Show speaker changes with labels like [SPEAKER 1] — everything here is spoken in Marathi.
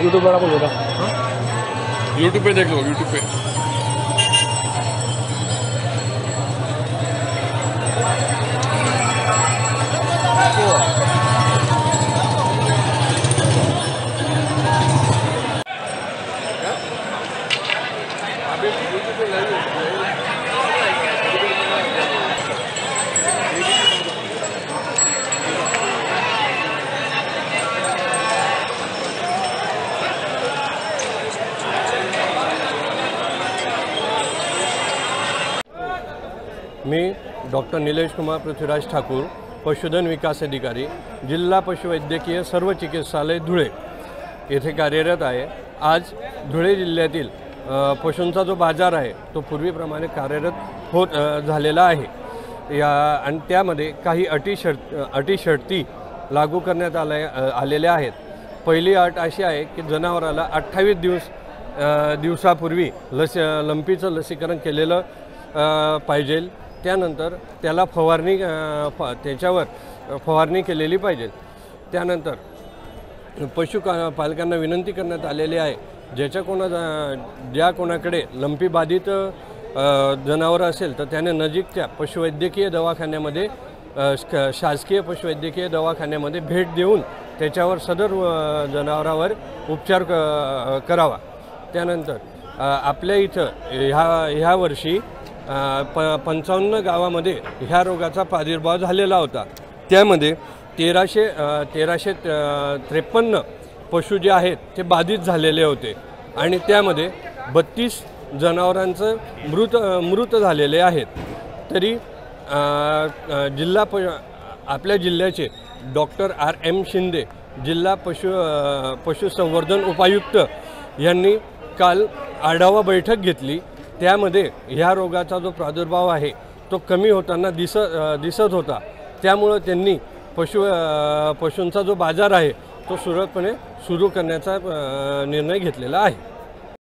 [SPEAKER 1] यूट्यूब पर बोल रहा
[SPEAKER 2] यूट्यूब पे देख लो, यूट्यूब पे।
[SPEAKER 3] मी डॉक्टर निलेश कुमार पृथ्वीराज ठाकूर, पशुधन विकास अधिकारी, जिल्हा पशुवैद्यकीय सर्व चिकित्सालय धुळे येथे कार्यरत आहे। आज धुळे जिल्ह्यातील पशूंचा जो बाजार आहे तो पूर्वीप्रमाणे कार्यरत झालेला आहे आणि त्यामध्ये काही अटी शर्ती लागू करण्यात आलेल्या आहेत। पहिली अट अशी आहे की जनावराला 28 दिवसापूर्वी लंपीचं लसीकरण केलेलं पाहिजे। त्यानंतर त्याला त्याच्यावर फवारणी केलेली पाहिजे। त्यानंतर पालकांना विनंती करण्यात आलेली आहे ज्या कोणाकडे लंपी बाधित जनावर असेल तर त्याने नजीकच्या पशुवैद्यकीय दवाखान्यामध्ये शासकीय पशुवैद्यकीय दवाखान्यामध्ये भेट देऊन त्याच्यावर सदर जनावरावर उपचार करावा। त्यानंतर आपल्या इथं ह्या वर्षी 55 गावामध्ये ह्या रोगाचा प्रादुर्भाव झालेला होता। त्यामध्ये 1353 पशु जे आहेत ते बाधित झालेले होते आणि त्यामध्ये 32 जनावरांचं मृत झालेले आहेत। तरी आपल्या जिल्ह्याचे डॉक्टर RM शिंदे जिल्हा पशुसंवर्धन उपायुक्त यांनी काल आढावा बैठक घेतली। त्यामध्ये ह्या रोगाचा जो प्रादुर्भाव आहे तो कमी होताना दिसत होता। त्यामुळे त्यांनी पशूंचा जो बाजार आहे तो सुरळीतपणे सुरू करण्याचा निर्णय घेतलेला आहे।